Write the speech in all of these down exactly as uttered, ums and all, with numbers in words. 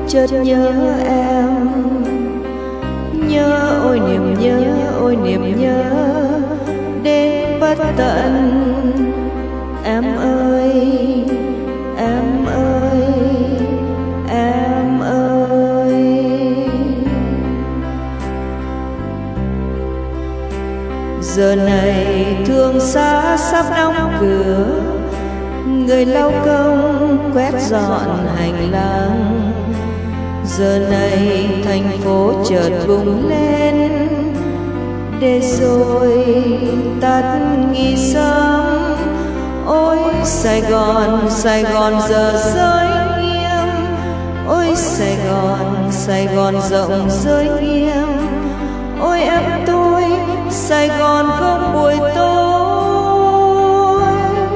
chợt nhớ em. Nhớ ôi niềm nhớ, ôi niềm nhớ đến bất tận. Em ơi, em ơi, em ơi. Giờ này thương xa sắp đóng cửa, người lau công quét dọn hành lang. Giờ này thành phố chợt bùng lên, để rồi tắt nghi sớm. Ôi Sài Gòn, Sài Gòn giờ giới nghiêm. Ôi Sài Gòn, Sài Gòn rộng giới nghiêm. Ôi em tôi, Sài Gòn không buổi tối.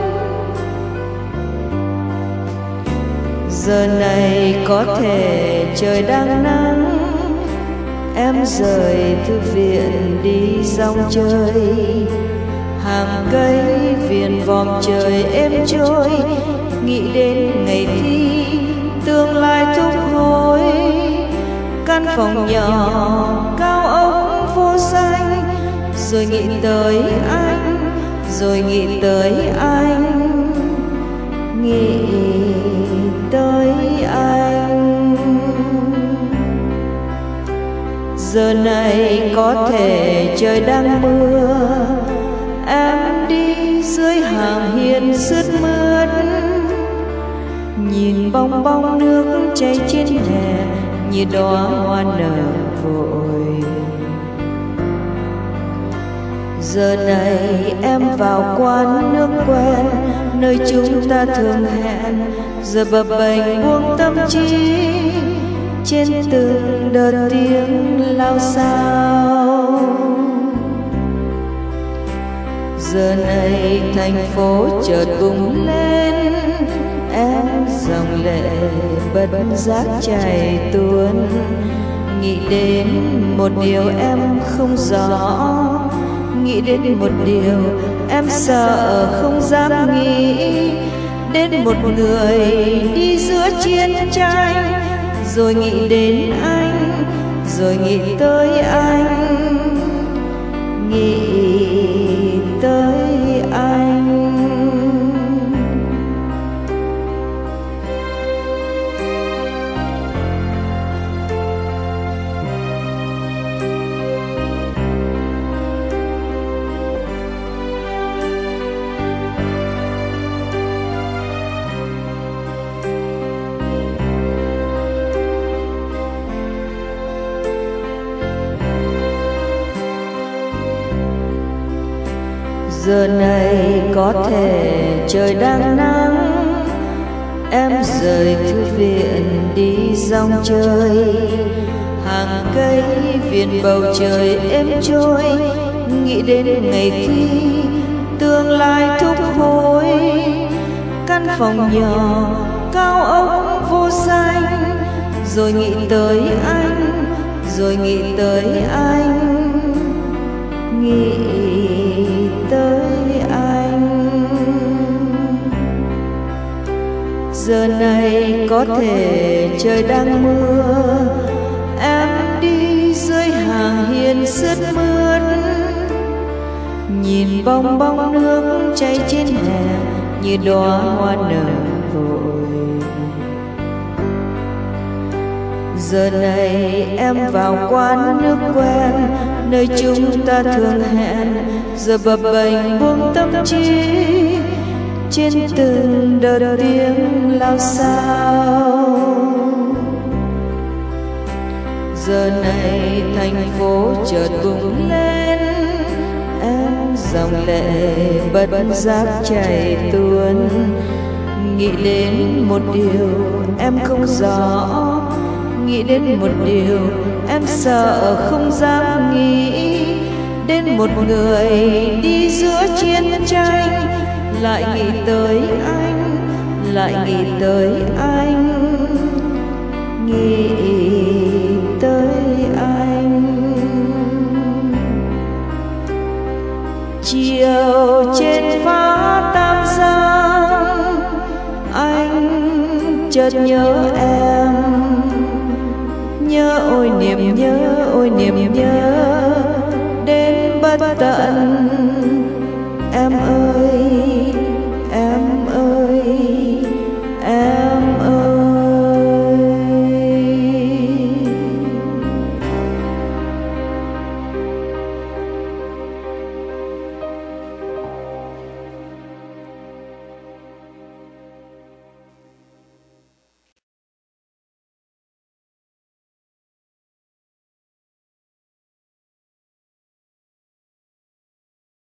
Giờ này có thể trời đang nắng, em rời thư viện đi dòng chơi. Hàng cây viền vòm trời êm trôi, nghĩ đến ngày thi tương lai thúc hối. Căn phòng nhỏ cao ốc vô danh, rồi nghĩ tới anh, rồi nghĩ tới anh, nghĩ tới anh. Giờ này có thể trời đang mưa, em đi dưới hàng hiên sướt mướt, nhìn bong bóng nước chảy trên hè như đóa hoa nở vội. Giờ này em vào quán nước quen, nơi chúng ta thường hẹn. Giờ bập bềnh buông tâm trí trên từng đợt tiếng lao xao. Giờ này thành phố chợt bùng lên, em dòng lệ bất giác chảy tuôn. Nghĩ đến một điều em không rõ, nghĩ đến một điều em sợ không dám nghĩ. Đến một người đi giữa chiến tranh, rồi nghĩ đến anh, rồi nghĩ tới anh, nghĩ tới anh. Giờ này có thể trời đang nắng, em rời thư viện đi dòng chơi. Hàng cây viền bầu trời êm trôi, nghĩ đến ngày thi tương lai thúc hối. Căn phòng nhỏ cao ốc vô danh, rồi nghĩ tới anh, rồi nghĩ tới anh, nghĩ tới anh. Giờ này có thể trời đang mưa, em đi dưới hàng hiên sướt mướt, nhìn bong bóng nước chảy trên hè như đóa hoa nở vội. Giờ này em vào quán nước quen, nơi chúng ta thường hẹn. Giờ bập bềnh buông tâm trí trên từng đợt tiếng lao xao. Giờ này thành phố chợt bùng lên, em dòng lệ bất giác chảy tuôn. Nghĩ đến một điều em không rõ, nghĩ đến một điều em sợ không dám nghĩ. Đến một người đi giữa chiến tranh, lại nghĩ tới anh, lại nghĩ tới anh, nghĩ tới anh. Chiều trên phá Tam Giang, anh chợt nhớ em. ôi niềm nhớ đến bất tận.